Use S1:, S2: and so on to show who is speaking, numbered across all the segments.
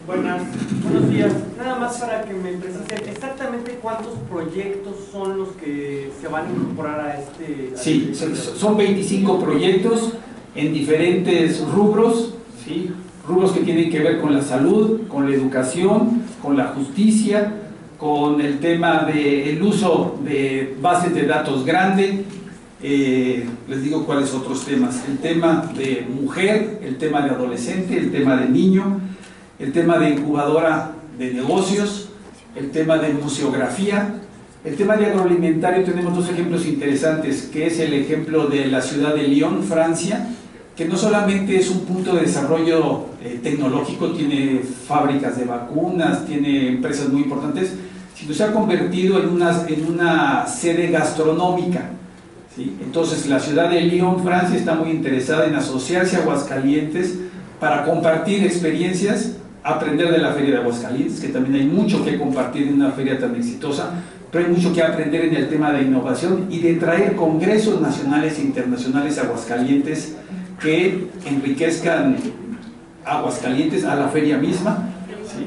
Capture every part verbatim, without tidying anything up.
S1: Buenas, buenos días. Nada más para que me precisen exactamente cuántos proyectos son los que se van a incorporar a este... A
S2: Sí,
S1: este
S2: son veinticinco proyectos en diferentes rubros, ¿sí? Rubros que tienen que ver con la salud, con la educación, con la justicia, con el tema del uso de bases de datos grande. Eh, les digo cuáles otros temas: el tema de mujer, el tema de adolescente, el tema de niño, el tema de incubadora de negocios, el tema de museografía, el tema de agroalimentario. Tenemos dos ejemplos interesantes, que es el ejemplo de la ciudad de Lyon, Francia, que no solamente es un punto de desarrollo eh, tecnológico, tiene fábricas de vacunas, tiene empresas muy importantes, sino se ha convertido en una, en una sede gastronómica, ¿sí? Entonces la ciudad de Lyon, Francia, está muy interesada en asociarse a Aguascalientes para compartir experiencias, aprender de la Feria de Aguascalientes, que también hay mucho que compartir en una feria tan exitosa, pero hay mucho que aprender en el tema de innovación y de traer congresos nacionales e internacionales a Aguascalientes que enriquezcan Aguascalientes, a la feria misma, ¿sí?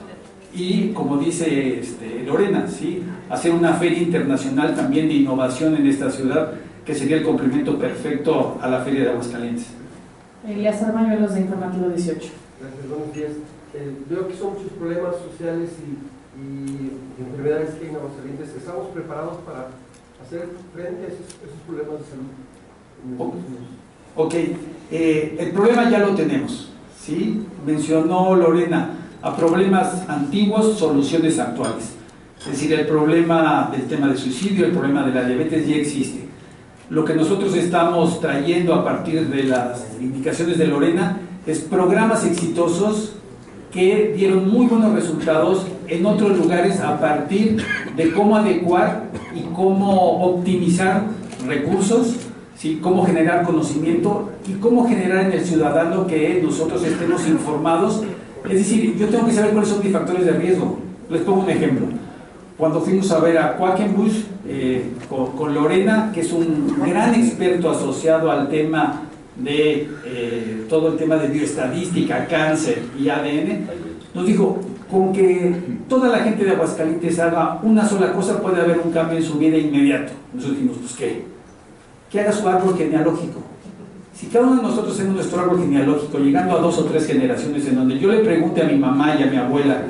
S2: Y como dice este, Lorena, ¿sí?, hacer una feria internacional también de innovación en esta ciudad, que sería el complemento perfecto a la Feria de Aguascalientes.
S3: Elías Armañuelos, de Informativo dieciocho.
S4: Gracias, buenos días. Eh, veo que son muchos problemas sociales y, y enfermedades que hay en Aguascalientes. ¿Estamos preparados para hacer frente a esos, esos problemas de salud?
S2: Ok, eh, el problema ya lo tenemos, ¿sí? Mencionó Lorena, a problemas antiguos, soluciones actuales. Es decir, el problema del tema de suicidio, el problema de la diabetes ya existe. Lo que nosotros estamos trayendo a partir de las indicaciones de Lorena es programas exitosos que dieron muy buenos resultados en otros lugares a partir de cómo adecuar y cómo optimizar recursos, ¿sí?, cómo generar conocimiento y cómo generar en el ciudadano que nosotros estemos informados. Es decir, yo tengo que saber cuáles son mis factores de riesgo. Les pongo un ejemplo. Cuando fuimos a ver a Quackenbush eh, con, con Lorena, que es un gran experto asociado al tema de eh, todo el tema de bioestadística, cáncer y A D N, nos dijo, con que toda la gente de Aguascalientes haga una sola cosa puede haber un cambio en su vida inmediato. Nosotros dijimos, pues ¿qué? Que haga su árbol genealógico. Si cada uno de nosotros tenemos nuestro árbol genealógico, llegando a dos o tres generaciones, en donde yo le pregunte a mi mamá y a mi abuela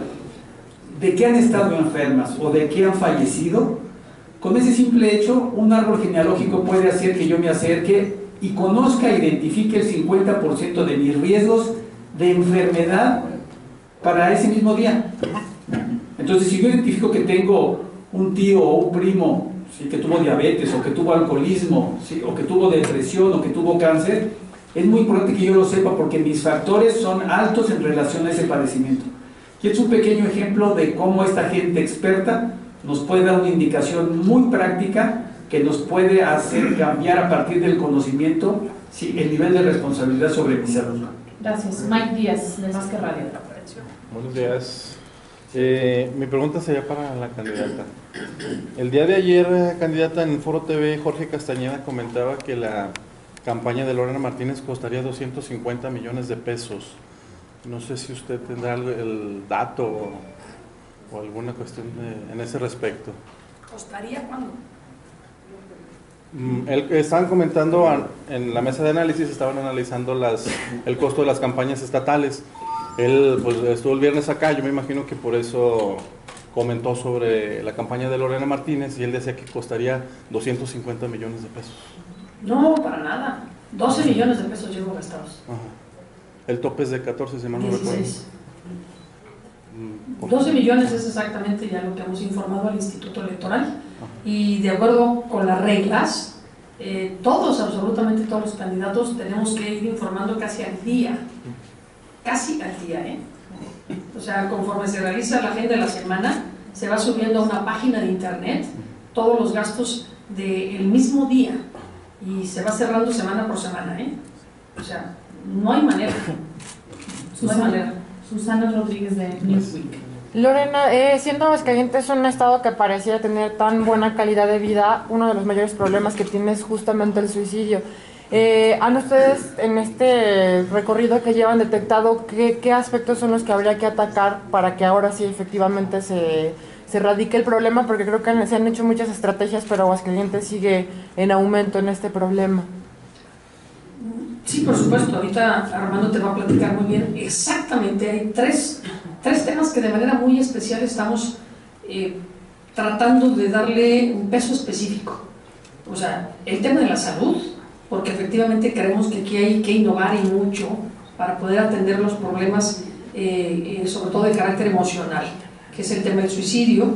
S2: de qué han estado enfermas o de qué han fallecido, con ese simple hecho, un árbol genealógico puede hacer que yo me acerque y conozca e identifique el cincuenta por ciento de mis riesgos de enfermedad para ese mismo día. Entonces, si yo identifico que tengo un tío o un primo, ¿sí?, que tuvo diabetes, o que tuvo alcoholismo, ¿sí?, o que tuvo depresión, o que tuvo cáncer, es muy importante que yo lo sepa, porque mis factores son altos en relación a ese padecimiento. Y es un pequeño ejemplo de cómo esta gente experta nos puede dar una indicación muy práctica que nos puede hacer cambiar a partir del conocimiento, ¿sí?, el nivel de responsabilidad sobre mi salud.
S3: Gracias. Mike Díaz, de Más que Radio.
S5: Buenos días. Eh, mi pregunta sería para la candidata. El día de ayer, candidata, en Foro T V, Jorge Castañeda comentaba que la campaña de Lorena Martínez costaría doscientos cincuenta millones de pesos. No sé si usted tendrá el dato o, o alguna cuestión de, en ese respecto.
S6: ¿Costaría cuándo?
S5: Mm, el, estaban comentando a, en la mesa de análisis, estaban analizando las, el costo de las campañas estatales. Él pues, estuvo el viernes acá, yo me imagino que por eso comentó sobre la campaña de Lorena Martínez, y él decía que costaría doscientos cincuenta millones de pesos.
S3: No, para nada. doce millones de pesos llevo gastados.
S5: Ajá. El tope es de catorce, si mal no recuerdo.
S3: dieciséis. doce millones es exactamente ya lo que hemos informado al Instituto Electoral. Ajá. Y de acuerdo con las reglas, eh, todos, absolutamente todos los candidatos tenemos que ir informando casi al día. Casi al día, ¿eh? O sea, conforme se realiza la agenda de la semana, se va subiendo a una página de internet todos los gastos del mismo día y se va cerrando semana por semana, ¿eh? O sea, no hay manera. No hay manera. Susana Rodríguez, de Newsweek.
S7: Lorena, eh, siendo Aguascalientes un estado que pareciera tener tan buena calidad de vida, uno de los mayores problemas que tiene es justamente el suicidio. Eh, ¿Han ustedes en este recorrido que llevan detectado qué, qué aspectos son los que habría que atacar para que ahora sí efectivamente se, se erradique el problema? Porque creo que se han hecho muchas estrategias, pero Aguascalientes sigue en aumento en este problema.
S3: Sí, por supuesto, ahorita Armando te va a platicar muy bien. Exactamente, hay tres, tres temas que de manera muy especial estamos eh, tratando de darle un peso específico. O sea, el tema de la salud, porque efectivamente creemos que aquí hay que innovar y mucho para poder atender los problemas, eh, eh, sobre todo de carácter emocional, que es el tema del suicidio,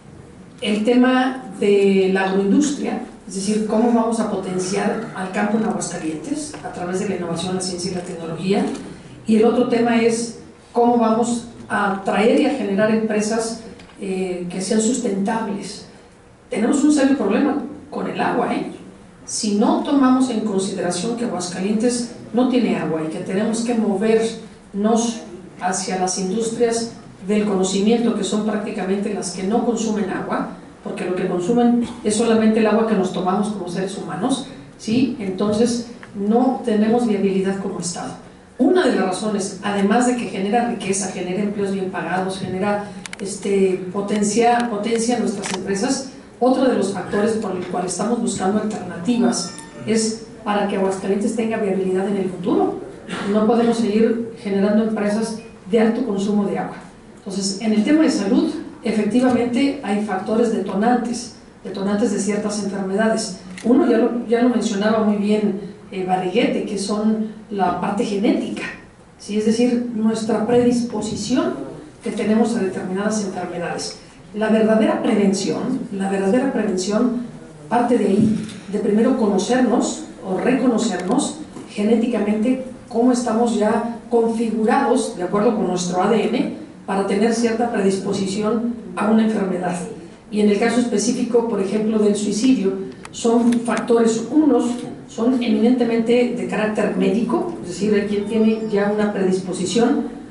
S3: el tema de la agroindustria, es decir, cómo vamos a potenciar al campo en Aguascalientes a través de la innovación, la ciencia y la tecnología, y el otro tema es cómo vamos a traer y a generar empresas eh, que sean sustentables. Tenemos un serio problema con el agua, ¿eh? Si no tomamos en consideración que Aguascalientes no tiene agua y que tenemos que movernos hacia las industrias del conocimiento, que son prácticamente las que no consumen agua, porque lo que consumen es solamente el agua que nos tomamos como seres humanos, ¿sí? Entonces no tenemos viabilidad como Estado. Una de las razones, además de que genera riqueza, genera empleos bien pagados, genera este, potencia, potencia nuestras empresas, otro de los factores por el cual estamos buscando alternativas es para que Aguascalientes tenga viabilidad en el futuro. No podemos seguir generando empresas de alto consumo de agua. Entonces, en el tema de salud, efectivamente hay factores detonantes, detonantes de ciertas enfermedades. Uno ya lo, ya lo mencionaba muy bien eh, Barriguete, que son la parte genética, ¿sí? Es decir, nuestra predisposición que tenemos a determinadas enfermedades. La verdadera prevención, la verdadera prevención parte de ahí, de primero conocernos o reconocernos genéticamente cómo estamos ya configurados de acuerdo con nuestro A D N para tener cierta predisposición a una enfermedad. Y en el caso específico, por ejemplo, del suicidio, son factores, unos son eminentemente de carácter médico, es decir, hay quien tiene ya una predisposición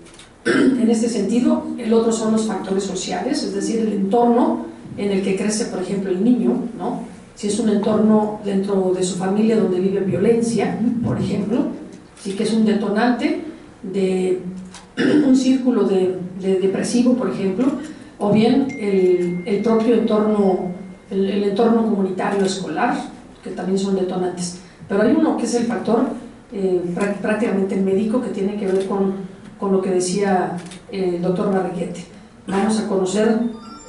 S3: en este sentido. El otro son los factores sociales, es decir, el entorno en el que crece, por ejemplo, el niño, ¿no? Si es un entorno dentro de su familia donde vive violencia, por ejemplo, sí que es un detonante de un círculo de, de depresivo, por ejemplo, o bien el, el propio entorno, el, el entorno comunitario escolar, que también son detonantes. Pero hay uno que es el factor eh, prácticamente médico, que tiene que ver con, con lo que decía el doctor Barriguete. Vamos a conocernos,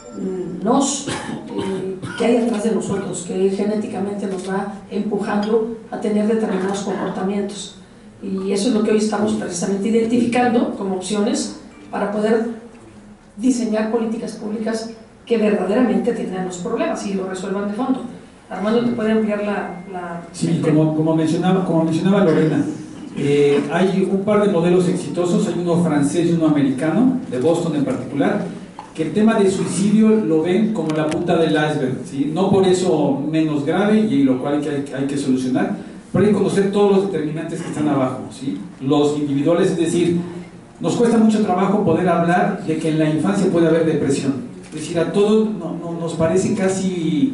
S3: eh, qué hay atrás de nosotros, que genéticamente nos va empujando a tener determinados comportamientos. Y eso es lo que hoy estamos precisamente identificando como opciones para poder diseñar políticas públicas que verdaderamente atiendan los problemas y lo resuelvan de fondo. Armando, ¿te puede ampliar la...? la...
S2: Sí, como, como, mencionaba, como mencionaba Lorena, eh, hay un par de modelos exitosos, hay uno francés y uno americano, de Boston en particular, que el tema de suicidio lo ven como la punta del iceberg, ¿sí? No por eso menos grave, y lo cual hay que, hay que solucionar, pero hay que conocer todos los determinantes que están abajo, ¿sí? Los individuales, es decir, nos cuesta mucho trabajo poder hablar de que en la infancia puede haber depresión. Es decir, a todos no, no, nos parece casi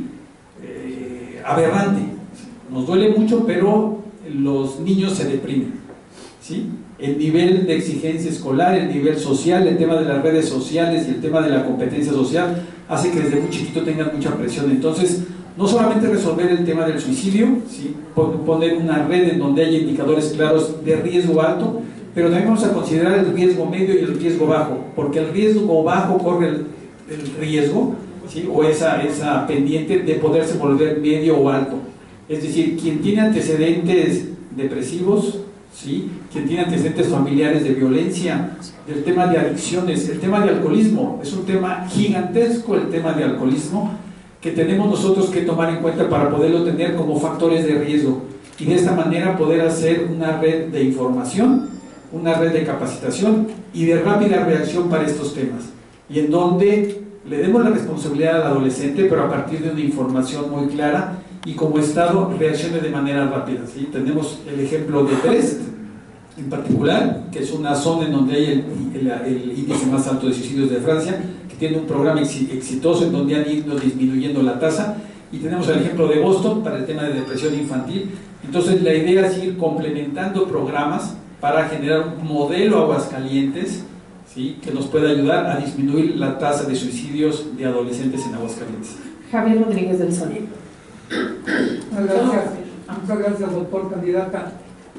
S2: eh, aberrante. Nos duele mucho, pero los niños se deprimen, ¿sí? El nivel de exigencia escolar, el nivel social, el tema de las redes sociales y el tema de la competencia social hace que desde muy chiquito tengan mucha presión. Entonces, no solamente resolver el tema del suicidio, ¿sí? Poner una red en donde haya indicadores claros de riesgo alto, pero también vamos a considerar el riesgo medio y el riesgo bajo, porque el riesgo bajo corre el, el riesgo, ¿sí? O esa, esa pendiente de poderse volver medio o alto. Es decir, quien tiene antecedentes depresivos, ¿sí? Quien tiene antecedentes familiares de violencia, el tema de adicciones, el tema de alcoholismo, es un tema gigantesco el tema de alcoholismo, que tenemos nosotros que tomar en cuenta para poderlo tener como factores de riesgo y de esta manera poder hacer una red de información, una red de capacitación y de rápida reacción para estos temas, y en donde le demos la responsabilidad al adolescente, pero a partir de una información muy clara y como Estado reaccione de manera rápida, ¿sí? Tenemos el ejemplo de Brest en particular, que es una zona en donde hay el, el, el índice más alto de suicidios de Francia, tiene un programa exitoso en donde han ido disminuyendo la tasa, y tenemos el ejemplo de Boston para el tema de depresión infantil, Entonces la idea es ir complementando programas para generar un modelo Aguascalientes, ¿sí?, que nos pueda ayudar a disminuir la tasa de suicidios de adolescentes en Aguascalientes.
S3: Javier Rodríguez del Sol.
S6: Muchas gracias, muchas gracias, doctor candidata.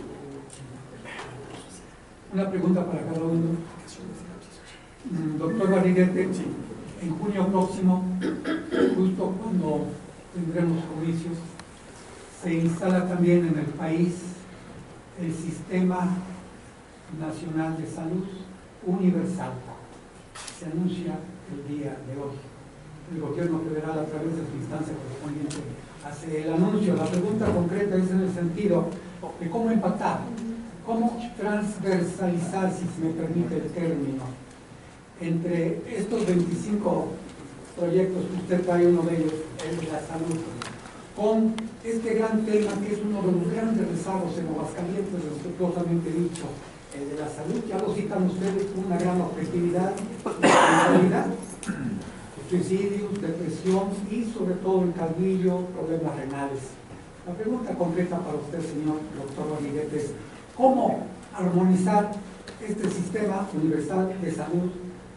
S6: Una pregunta para cada uno. Doctor Barriguete, en junio próximo, justo cuando tendremos comicios, se instala también en el país el Sistema Nacional de Salud Universal. Se anuncia el día de hoy. El gobierno federal, a través de su instancia correspondiente, hace el anuncio. La pregunta concreta es en el sentido de cómo empatar, cómo transversalizar, si se me permite el término, entre estos veinticinco proyectos que usted trae, uno de ellos, el de la salud, con este gran tema que es uno de los grandes rezagos en Aguascalientes, respetuosamente dicho, el de la salud. Ya lo citan ustedes con una gran objetividad y responsabilidad. Suicidios, depresión y sobre todo el calvillo, problemas renales. La pregunta concreta para usted, señor doctor Rodríguez, es ¿cómo armonizar este sistema universal de salud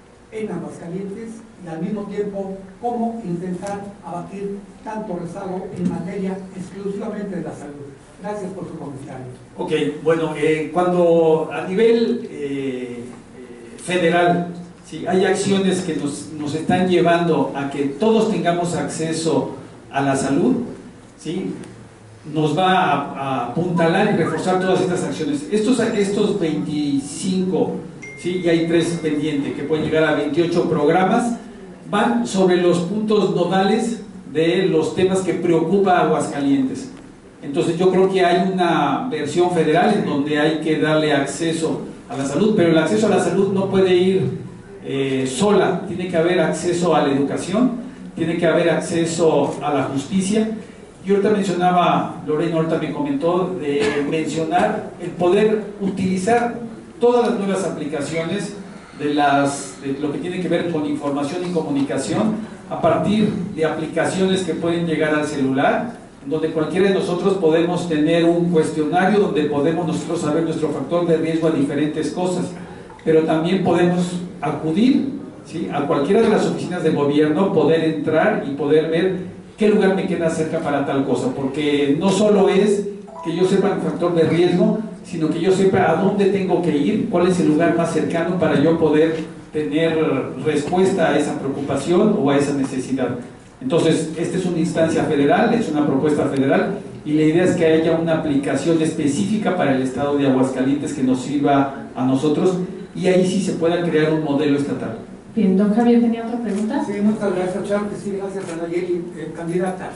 S6: en Aguascalientes y al mismo tiempo cómo intentar abatir tanto rezago en materia exclusivamente de la salud? Gracias por su comentario.
S2: Ok, bueno, eh, cuando a nivel eh, eh, federal, sí, hay acciones que nos, nos están llevando a que todos tengamos acceso a la salud, ¿sí?, nos va a, a apuntalar y reforzar todas estas acciones. Estos, estos veinticinco, ¿sí?, y hay tres pendientes que pueden llegar a veintiocho programas, van sobre los puntos nodales de los temas que preocupa a Aguascalientes. Entonces yo creo que hay una versión federal en donde hay que darle acceso a la salud, pero el acceso a la salud no puede ir eh, sola, tiene que haber acceso a la educación, tiene que haber acceso a la justicia. Yo ahorita mencionaba, Lorena ahorita me comentó de mencionar el poder utilizar todas las nuevas aplicaciones de, las, de lo que tiene que ver con información y comunicación a partir de aplicaciones que pueden llegar al celular, donde cualquiera de nosotros podemos tener un cuestionario donde podemos nosotros saber nuestro factor de riesgo a diferentes cosas, pero también podemos acudir, ¿sí?, a cualquiera de las oficinas de gobierno, poder entrar y poder ver qué lugar me queda cerca para tal cosa, porque no solo es que yo sepa el factor de riesgo, sino que yo sepa a dónde tengo que ir, cuál es el lugar más cercano para yo poder tener respuesta a esa preocupación o a esa necesidad. Entonces, esta es una instancia federal, es una propuesta federal, y la idea es que haya una aplicación específica para el estado de Aguascalientes que nos sirva a nosotros, y ahí sí se pueda crear un modelo estatal.
S3: Bien, don Javier, ¿tenía otra pregunta?
S6: Sí, muchas gracias, Char, que sí, gracias a Nayeli, eh, candidata.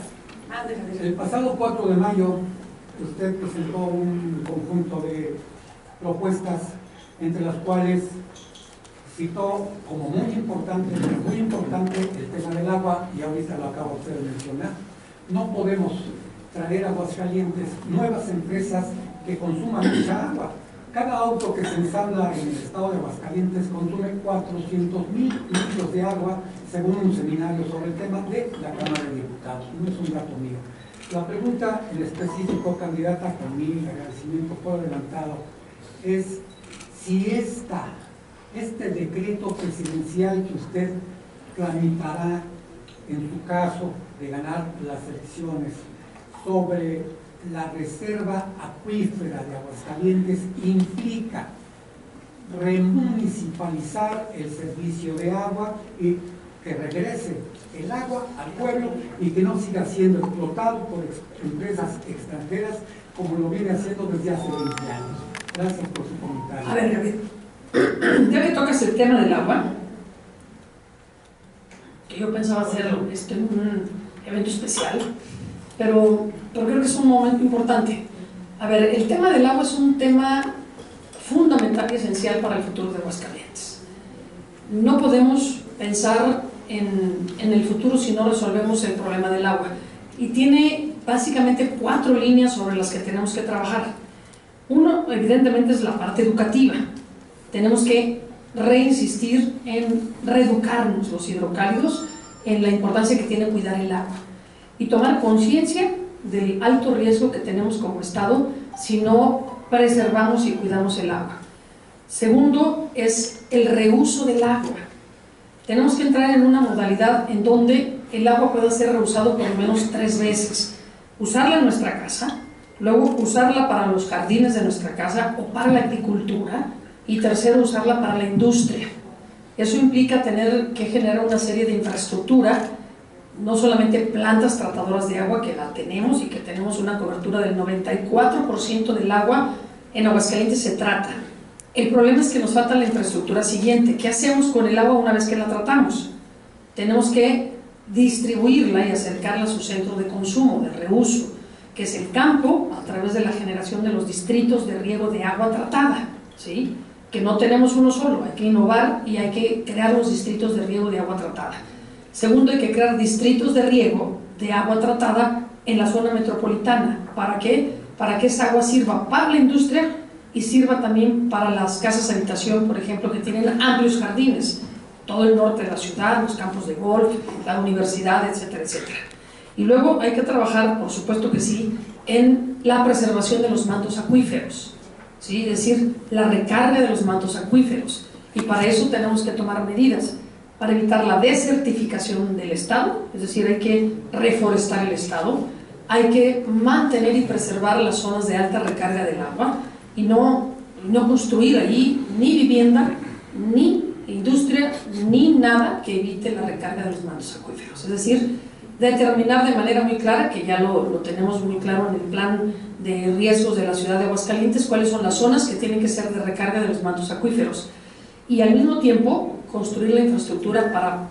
S6: El pasado cuatro de mayo, usted presentó un conjunto de propuestas, entre las cuales citó como muy importante, muy importante el tema del agua, y ahorita lo acaba usted de mencionar. No podemos traer a Aguascalientes nuevas empresas que consuman mucha agua. Cada auto que se ensambla en el estado de Aguascalientes consume cuatrocientos mil litros de agua, según un seminario sobre el tema de la Cámara de Diputados. No es un dato mío. La pregunta en específico, candidata, con mi agradecimiento por adelantado, es si esta, este decreto presidencial que usted tramitará en su caso de ganar las elecciones sobre la reserva acuífera de Aguascalientes implica remunicipalizar el servicio de agua y que regrese el agua al pueblo y que no siga siendo explotado por ex empresas extranjeras como lo viene haciendo desde hace veinte años. Gracias por su comentario.
S3: A ver, Javier, ya que tocas el tema del agua, que yo pensaba hacer este, un evento especial, pero, pero creo que es un momento importante. A ver, el tema del agua es un tema fundamental y esencial para el futuro de Aguascalientes. No podemos pensar en, en el futuro si no resolvemos el problema del agua. Y tiene básicamente cuatro líneas sobre las que tenemos que trabajar. Uno, evidentemente, es la parte educativa. Tenemos que reinsistir en reeducarnos los hidrocálidos en la importancia que tiene cuidar el agua y tomar conciencia del alto riesgo que tenemos como Estado si no preservamos y cuidamos el agua. Segundo es el reuso del agua. Tenemos que entrar en una modalidad en donde el agua pueda ser reusado por lo menos tres veces. Usarla en nuestra casa, luego usarla para los jardines de nuestra casa o para la agricultura, y tercero, usarla para la industria. Eso implica tener que generar una serie de infraestructura, no solamente plantas tratadoras de agua, que la tenemos y que tenemos una cobertura del noventa y cuatro por ciento del agua en Aguascalientes se trata. El problema es que nos falta la infraestructura siguiente. ¿Qué hacemos con el agua una vez que la tratamos? Tenemos que distribuirla y acercarla a su centro de consumo, de reuso, que es el campo, a través de la generación de los distritos de riego de agua tratada, ¿sí? Que no tenemos uno solo, hay que innovar y hay que crear los distritos de riego de agua tratada. Segundo, hay que crear distritos de riego de agua tratada en la zona metropolitana. ¿Para qué? Para que esa agua sirva para la industria y sirva también para las casas de habitación, por ejemplo, que tienen amplios jardines, todo el norte de la ciudad, los campos de golf, la universidad, etcétera, etcétera. Y luego hay que trabajar, por supuesto que sí, en la preservación de los mantos acuíferos, ¿sí? Es decir, la recarga de los mantos acuíferos. Y para eso tenemos que tomar medidas, para evitar la desertificación del Estado, es decir, hay que reforestar el Estado, hay que mantener y preservar las zonas de alta recarga del agua y no, no construir allí ni vivienda, ni industria, ni nada que evite la recarga de los mantos acuíferos. Es decir, determinar de manera muy clara, que ya lo, lo tenemos muy claro en el plan de riesgos de la ciudad de Aguascalientes, cuáles son las zonas que tienen que ser de recarga de los mantos acuíferos, y al mismo tiempo construir la infraestructura para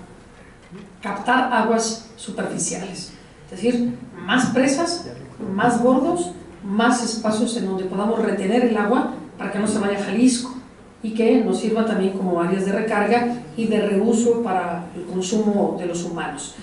S3: captar aguas superficiales, es decir, más presas, más bordos, más espacios en donde podamos retener el agua para que no se vaya a Jalisco y que nos sirva también como áreas de recarga y de reuso para el consumo de los humanos.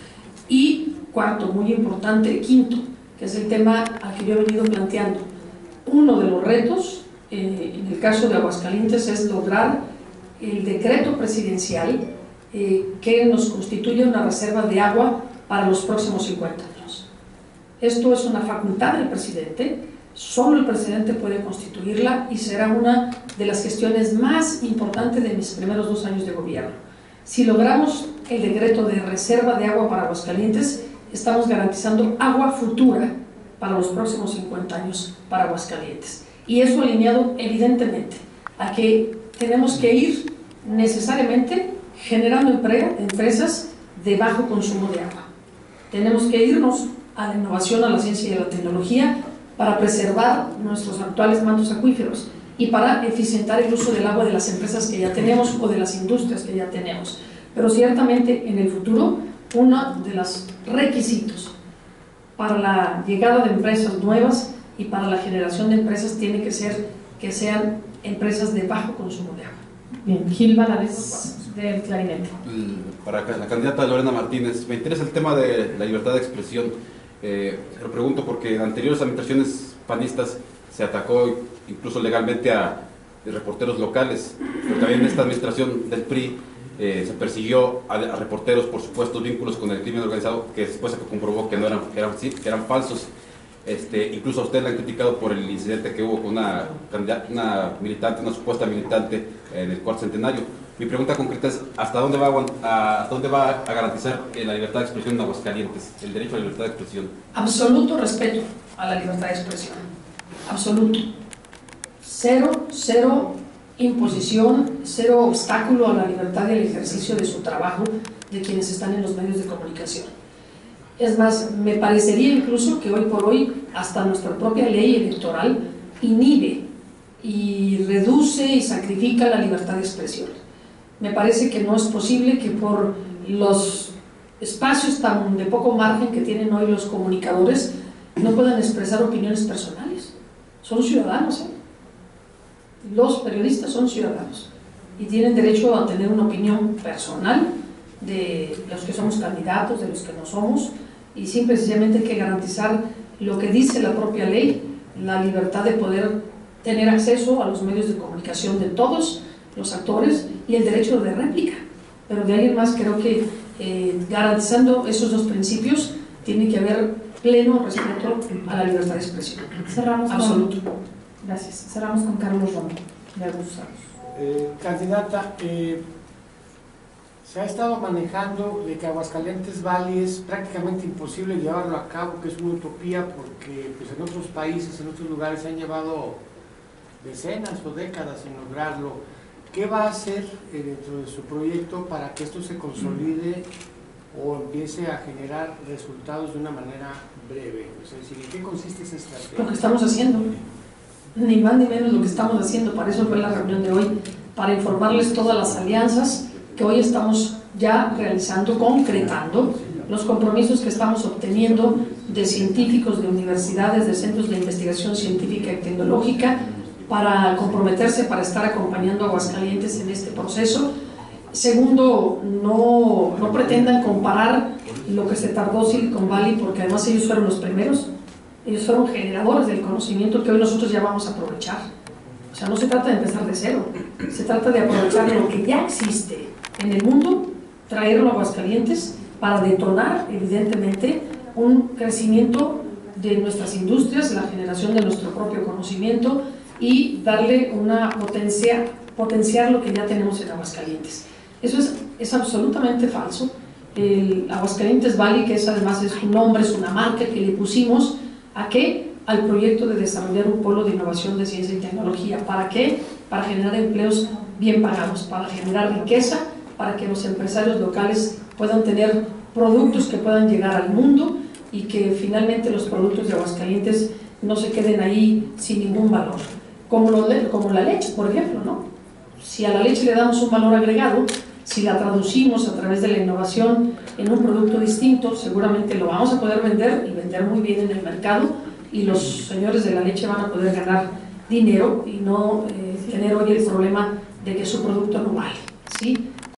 S3: Y cuarto, muy importante, quinto, que es el tema al que yo he venido planteando. Uno de los retos, eh, en el caso de Aguascalientes, es lograr el decreto presidencial eh, que nos constituye una reserva de agua para los próximos cincuenta años. Esto es una facultad del presidente, solo el presidente puede constituirla y será una de las gestiones más importantes de mis primeros dos años de gobierno. Si logramos el decreto de reserva de agua para Aguascalientes, estamos garantizando agua futura para los próximos cincuenta años para Aguascalientes. Y eso alineado evidentemente a que tenemos que ir necesariamente generando empresas de bajo consumo de agua. Tenemos que irnos a la innovación, a la ciencia y a la tecnología para preservar nuestros actuales mantos acuíferos y para eficientar el uso del agua de las empresas que ya tenemos o de las industrias que ya tenemos. Pero ciertamente en el futuro, uno de los requisitos para la llegada de empresas nuevas y para la generación de empresas tiene que ser que sean empresas de bajo consumo de agua.
S8: Bien, Gil Valadez del Clarinete.
S9: Para la candidata Lorena Martínez, me interesa el tema de la libertad de expresión. Eh, lo pregunto porque en anteriores administraciones panistas se atacó incluso legalmente a reporteros locales, pero también en esta administración del P R I eh, se persiguió a, a reporteros por supuestos vínculos con el crimen organizado, que después se comprobó que no eran, que eran, sí, que eran falsos. Este, incluso a usted la han criticado por el incidente que hubo con una, una militante, una supuesta militante en el cuarto centenario. Mi pregunta concreta es, ¿hasta dónde va a, hasta dónde va a garantizar la libertad de expresión en Aguascalientes, el derecho a la libertad de expresión?
S3: Absoluto respeto a la libertad de expresión, absoluto. Cero, cero imposición, cero obstáculo a la libertad y al ejercicio de su trabajo de quienes están en los medios de comunicación. Es más, me parecería incluso que hoy por hoy hasta nuestra propia ley electoral inhibe y reduce y sacrifica la libertad de expresión. Me parece que no es posible que por los espacios tan de poco margen que tienen hoy los comunicadores no puedan expresar opiniones personales. Son ciudadanos, ¿eh? Los periodistas son ciudadanos y tienen derecho a tener una opinión personal de los que somos candidatos, de los que no somos, y simple y sencillamente hay que garantizar lo que dice la propia ley, la libertad de poder tener acceso a los medios de comunicación de todos los actores y el derecho de réplica. Pero de alguien más creo que eh, garantizando esos dos principios tiene que haber pleno respeto a la libertad de expresión.
S8: Cerramos con,
S3: Absoluto.
S8: Gracias. Cerramos con Carlos Romo, de Agusados.
S10: Eh, candidata, eh, se ha estado manejando de que Aguascalientes Valley es prácticamente imposible llevarlo a cabo, que es una utopía, porque pues, en otros países, en otros lugares se han llevado decenas o décadas en lograrlo. ¿Qué va a hacer eh, dentro de su proyecto para que esto se consolide o empiece a generar resultados de una manera breve? Es decir, ¿en qué consiste esa estrategia?
S3: Lo que estamos haciendo, ni más ni menos lo que estamos haciendo, para eso fue la reunión de hoy, para informarles todas las alianzas que hoy estamos ya realizando, concretando, los compromisos que estamos obteniendo de científicos, de universidades, de centros de investigación científica y tecnológica, para comprometerse, para estar acompañando a Aguascalientes en este proceso. Segundo, no, no pretendan comparar lo que se tardó Silicon Valley, porque además ellos fueron los primeros, ellos fueron generadores del conocimiento que hoy nosotros ya vamos a aprovechar. O sea, no se trata de empezar de cero, se trata de aprovechar lo que ya existe en el mundo, traerlo a Aguascalientes para detonar, evidentemente, un crecimiento de nuestras industrias, la generación de nuestro propio conocimiento y darle una potencia, potenciar lo que ya tenemos en Aguascalientes. Eso es, es absolutamente falso. El Aguascalientes Valley, que es además es un nombre, es una marca que le pusimos, ¿a qué? Al proyecto de desarrollar un polo de innovación de ciencia y tecnología. ¿Para qué? Para generar empleos bien pagados, para generar riqueza, para que los empresarios locales puedan tener productos que puedan llegar al mundo y que finalmente los productos de Aguascalientes no se queden ahí sin ningún valor. Como, lo, como la leche, por ejemplo, ¿no? Si a la leche le damos un valor agregado, si la traducimos a través de la innovación en un producto distinto, seguramente lo vamos a poder vender y vender muy bien en el mercado, y los señores de la leche van a poder ganar dinero y no eh, tener hoy el problema de que su producto no vale, ¿sí?